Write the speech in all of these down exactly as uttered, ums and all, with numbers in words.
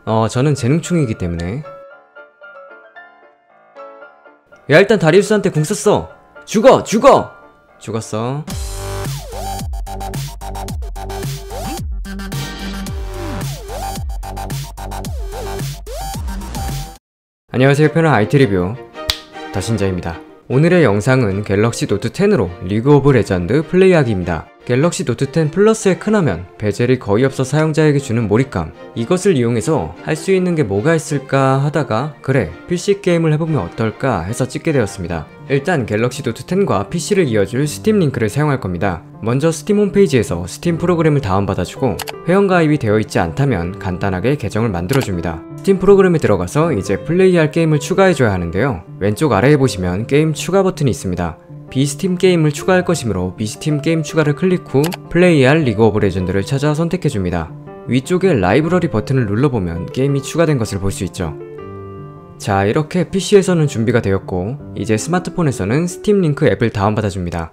어 저는 재능충이기 때문에. 야 일단 다리우스한테 궁 썼어. 죽어! 죽어! 죽었어. 안녕하세요, 편한 아이티 리뷰 더신자입니다. 오늘의 영상은 갤럭시 노트 텐으로 리그 오브 레전드 플레이하기입니다. 갤럭시 노트 텐 플러스의 큰화면, 베젤이 거의 없어 사용자에게 주는 몰입감, 이것을 이용해서 할 수 있는 게 뭐가 있을까 하다가 그래 피씨 게임을 해보면 어떨까 해서 찍게 되었습니다. 일단 갤럭시 노트 텐과 피씨를 이어줄 스팀 링크를 사용할 겁니다. 먼저 스팀 홈페이지에서 스팀 프로그램을 다운받아주고 회원가입이 되어 있지 않다면 간단하게 계정을 만들어줍니다. 스팀 프로그램에 들어가서 이제 플레이할 게임을 추가해줘야 하는데요. 왼쪽 아래에 보시면 게임 추가 버튼이 있습니다. 비스팀 게임을 추가할 것이므로 비스팀 게임 추가를 클릭 후 플레이할 리그 오브 레전드를 찾아 선택해줍니다. 위쪽에 라이브러리 버튼을 눌러보면 게임이 추가된 것을 볼 수 있죠. 자, 이렇게 피씨에서는 준비가 되었고 이제 스마트폰에서는 스팀 링크 앱을 다운받아줍니다.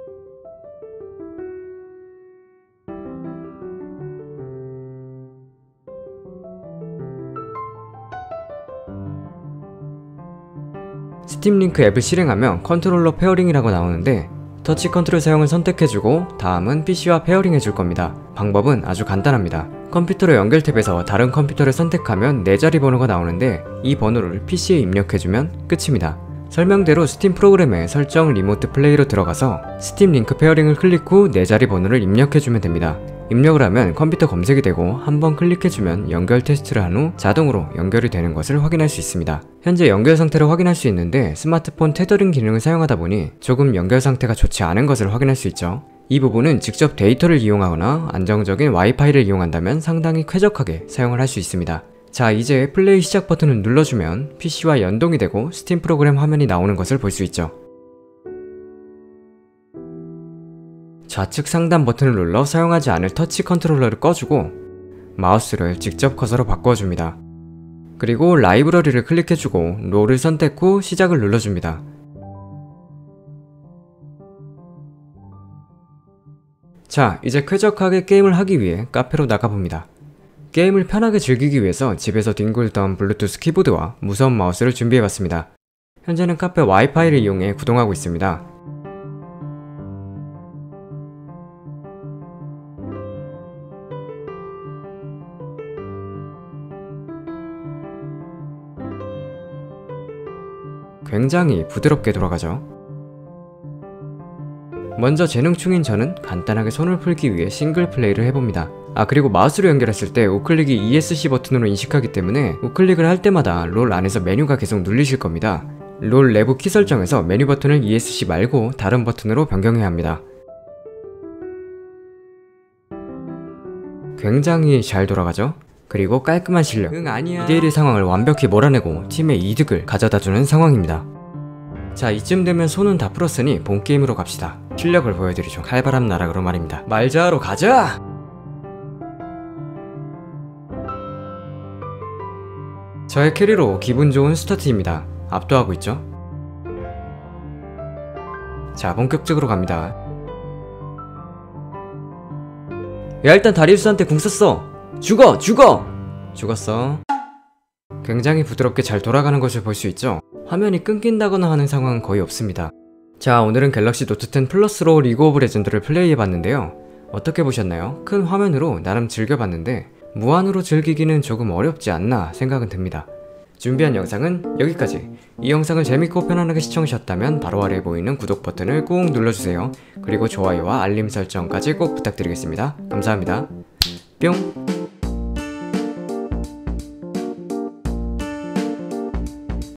스팀 링크 앱을 실행하면 컨트롤러 페어링이라고 나오는데 터치 컨트롤 사용을 선택해주고 다음은 피씨와 페어링 해줄 겁니다. 방법은 아주 간단합니다. 컴퓨터로 연결 탭에서 다른 컴퓨터를 선택하면 네 자리 번호가 나오는데 이 번호를 피씨에 입력해주면 끝입니다. 설명대로 스팀 프로그램에 설정 리모트 플레이로 들어가서 스팀 링크 페어링을 클릭 후 네 자리 번호를 입력해주면 됩니다. 입력을 하면 컴퓨터 검색이 되고 한번 클릭해주면 연결 테스트를 한 후 자동으로 연결이 되는 것을 확인할 수 있습니다. 현재 연결 상태를 확인할 수 있는데 스마트폰 테더링 기능을 사용하다 보니 조금 연결 상태가 좋지 않은 것을 확인할 수 있죠. 이 부분은 직접 데이터를 이용하거나 안정적인 와이파이를 이용한다면 상당히 쾌적하게 사용을 할 수 있습니다. 자, 이제 플레이 시작 버튼을 눌러주면 피씨와 연동이 되고 스팀 프로그램 화면이 나오는 것을 볼 수 있죠. 좌측 상단 버튼을 눌러 사용하지 않을 터치 컨트롤러를 꺼주고 마우스를 직접 커서로 바꿔줍니다. 그리고 라이브러리를 클릭해주고 롤을 선택 후 시작을 눌러줍니다. 자, 이제 쾌적하게 게임을 하기 위해 카페로 나가봅니다. 게임을 편하게 즐기기 위해서 집에서 뒹굴던 블루투스 키보드와 무선 마우스를 준비해봤습니다. 현재는 카페 와이파이를 이용해 구동하고 있습니다. 굉장히 부드럽게 돌아가죠. 먼저 재능충인 저는 간단하게 손을 풀기 위해 싱글 플레이를 해봅니다. 아, 그리고 마우스로 연결했을 때 우클릭이 이에스씨 버튼으로 인식하기 때문에 우클릭을 할 때마다 롤 안에서 메뉴가 계속 눌리실 겁니다. 롤 내부 키 설정에서 메뉴 버튼을 이에스씨 말고 다른 버튼으로 변경해야 합니다. 굉장히 잘 돌아가죠? 그리고 깔끔한 실력, 응 아니야 이 대 일의 상황을 완벽히 몰아내고 팀의 이득을 가져다주는 상황입니다. 자, 이쯤 되면 손은 다 풀었으니 본 게임으로 갑시다. 실력을 보여드리죠. 칼바람 나락으로 말입니다. 말자하러 가자! 저의 캐리로 기분 좋은 스타트입니다. 압도하고 있죠? 자, 본격적으로 갑니다. 야 일단 다리우스한테 궁 썼어! 죽어! 죽어! 죽었어. 굉장히 부드럽게 잘 돌아가는 것을 볼 수 있죠? 화면이 끊긴다거나 하는 상황은 거의 없습니다. 자, 오늘은 갤럭시 노트 텐 플러스로 리그 오브 레전드를 플레이해봤는데요. 어떻게 보셨나요? 큰 화면으로 나름 즐겨봤는데 무한으로 즐기기는 조금 어렵지 않나 생각은 듭니다. 준비한 영상은 여기까지. 이 영상을 재밌고 편안하게 시청하셨다면 바로 아래에 보이는 구독 버튼을 꾹 눌러주세요. 그리고 좋아요와 알림 설정까지 꼭 부탁드리겠습니다. 감사합니다. 뿅!